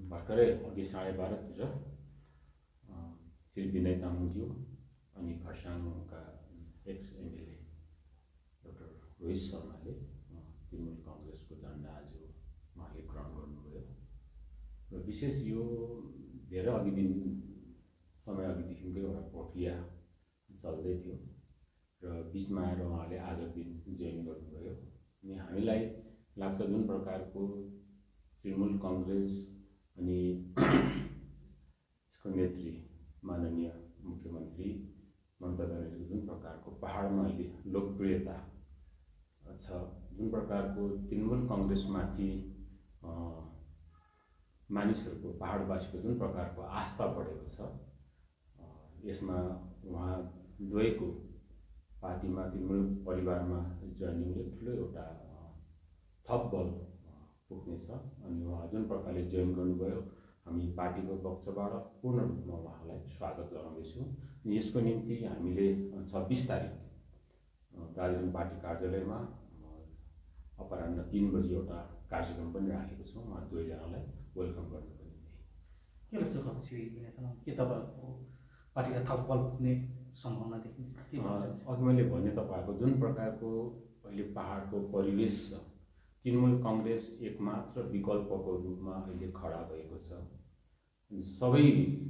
भर्खरै अघि 12:30 श्री विनय तामाङज्यू अनि खरसाङका एक्स एमएलए डाक्टर रोहित शर्माले तृणमूल कांग्रेसको झण्डा आज उहाँले ग्रहण गर्नुभयो र विशेष यो धेरै समय अघिदेखिको एउटा प्रक्रिया चल्दै थियो र बिचमा आएर उहाँले आजको दिन जोइन गर्नुभयो अनि हामीलाई लाग्छ जुन प्रकारको तृणमूल कांग्रेस अनि यसको नेत्री माननीय मुख्यमन्त्री ममता ब्यानर्जीको जुन प्रकारको पहाडमा अहिले लोकप्रियता छ, जुन प्रकारको तृणमूल कांग्रेसमाथि मानिसहरूको पहाडवासीको जुन प्रकारको आस्था बढेको छ, यसमा उहाँ दुवैको पार्टीमा तृणमूल परिवारमा जोइनिङले ठुलो एउटा थप बल पुग्नेछ अनि उहाँ जुन प्रकारले जोइन गर्नुभयो हामी पार्टीको पक्षबाट पूर्ण रूपमा उहाँलाई स्वागत गराउँदैछौँ। यसको निम्ति हामीले 26 तारिक दार्जिलिङ पार्टी कार्यालयमा अपराह्न 3 बजे एउटा कार्यक्रम पनि राखेको छौँ उहाँ दुवैजनालाई वेलकम गर्नको निम्ति। के लाग्छ कक्षी के तपाईहरुको पार्टीलाई थप बल पुग्ने सम्भावना देखिन्छ? अघि मैले भने तपाईहरुको जुन प्रकारको अहिले पहाडको परिवेश छ, तृणमूल कांग्रेस एकमात्र विकल्पको रूपमा अहिले खडा भएको छ। सबै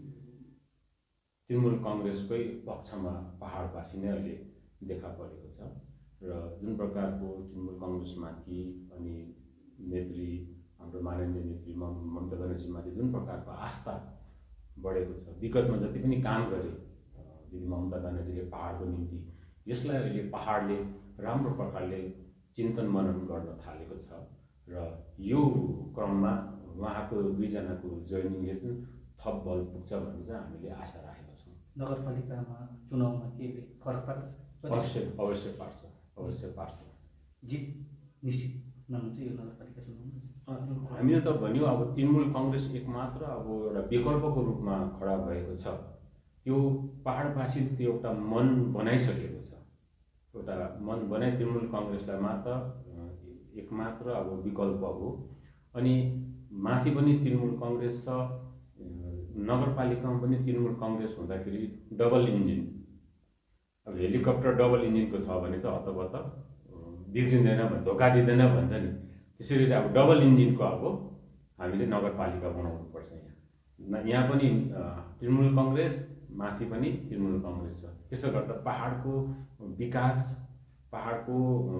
तृणमूल कांग्रेसकै पक्षमा पहाडवासी नै अहिले देखा परेको छ र जुन प्रकारको तृणमूल कांग्रेसमाथि अनि नेत्री हाम्रो माननीय नेत्री ममता ब्यानर्जीमाथि जुन प्रकारको आस्था बढेको छ, विगतमा जति पनि काम गरे दिदी ममता ब्यानर्जीले पहाडको निम्ति, यसलाई अहिले पहाडले राम्रो प्रकारले चिन्तन मनन गर्न थालेको छ र यो क्रममा उहाँको दुईजनाको जोइनिङले चाहिँ थप बल पुग्छ भन्ने चाहिँ हामीले आशा राखेका छौँ। नगरपालिकामा चुनावमा के फरक पर्छ? अवश्य पार्छ। जित निश्चित हुन चाहिँ यो नगरपालिका चुनावमा हामीले त भन्यो अब तृणमूल कांग्रेस एकमात्र अब एउटा विकल्पको रूपमा खडा भएको छ, त्यो पहाडवासीले त्यो एउटा मन बनाइसकेको छ, एउटा मन बनाइ तृणमूल कांग्रेसलाई मात्र एकमात्र अब विकल्प हो। अनि माथि पनि तृणमूल कांग्रेस छ, नगरपालिकामा पनि तृणमूल कांग्रेस हुँदाखेरि डबल इन्जिन, अब हेलिकप्टर डबल इन्जिनको छ भने चाहिँ हतपत बिग्रिँदैन, धोका दिँदैन भन्छ नि, त्यसरी अब डबल इन्जिनको अब हामीले नगरपालिका बनाउनु पर्छ। यहाँ पनि तृणमूल कांग्रेस, माथि पनि तृणमूल कांग्रेस छ। त्यसो गर्दा पहाडको विकास, पहाडको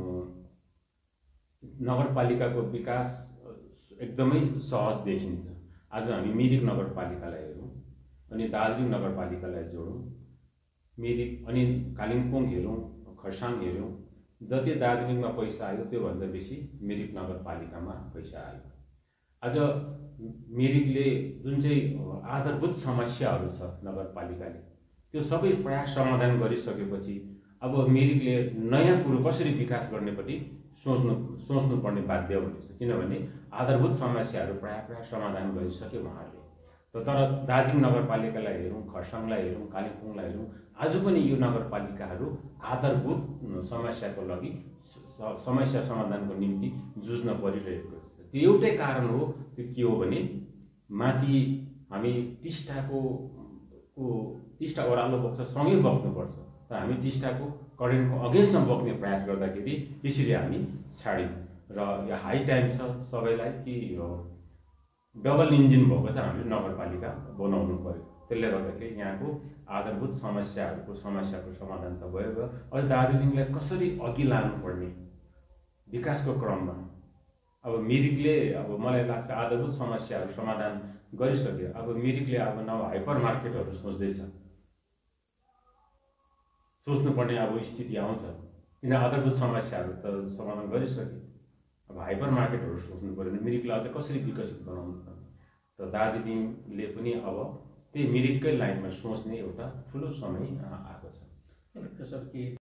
नगरपालिकाको विकास एकदमै सहज देखिन्छ। आज हामी मिरिक नगरपालिकालाई हेरौँ अनि दार्जिलिङ नगरपालिकालाई जोडौँ, मिरिक अनि कालिम्पोङ हेरौँ, खरसाङ हेरौँ, जति दार्जिलिङमा पैसा आयो त्योभन्दा बेसी मिरिक नगरपालिकामा पैसा आयो। आज मिरिकले जुन चाहिँ आधारभूत समस्याहरू छ नगरपालिकाले त्यो सबै प्राय समाधान गरिसकेपछि अब मिरिकले नयाँ कुरो कसरी विकास गर्नेपट्टि सोच्नु पर्ने बाध्य हुनेछ, किनभने आधारभूत समस्याहरू प्राय समाधान गरिसक्यो उहाँहरूले। तर दार्जिलिङ नगरपालिकालाई हेरौँ, खरसाङलाई हेरौँ, कालिम्पोङलाई हेरौँ, आज पनि यो नगरपालिकाहरू आधारभूत समस्याको लागि समस्या समाधानको निम्ति जुझ्न परिरहेको छ। त्यो एउटै कारण हो, त्यो के हो भने माथि हामी टिस्टा ओह्रालो बग्छ सँगै बग्नुपर्छ, तर हामी टिस्टाको करेन्टको अगेन्स्टमा बग्ने प्रयास गर्दाखेरि त्यसरी हामी छाड्यौँ र यो हाई टाइम छ सबैलाई कि डबल इन्जिन भएको चाहिँ हामीले नगरपालिका बनाउनु पर्यो। त्यसले गर्दाखेरि यहाँको आधारभूत समस्याको समाधान त भयो, अब दार्जिलिङलाई कसरी अघि लानुपर्ने विकासको क्रममा अब मिरिकले अब मलाई लाग्छ आधारभूत समस्याहरू समाधान गरिसक्यो। अब मिरिकले अब नव हाइपर मार्केटहरू सोच्नुपर्ने अब स्थिति आउँछ, किन आधारभूत समस्याहरू त समाधान गरिसक्यो, अब हाइपर मार्केटहरू सोच्नु पर्यो भने मिरिकलाई अझ कसरी विकसित बनाउनु पर्ने। त दार्जिलिङले पनि अब त्यही मिरिककै लाइनमा सोच्ने एउटा ठुलो समय आएको छ।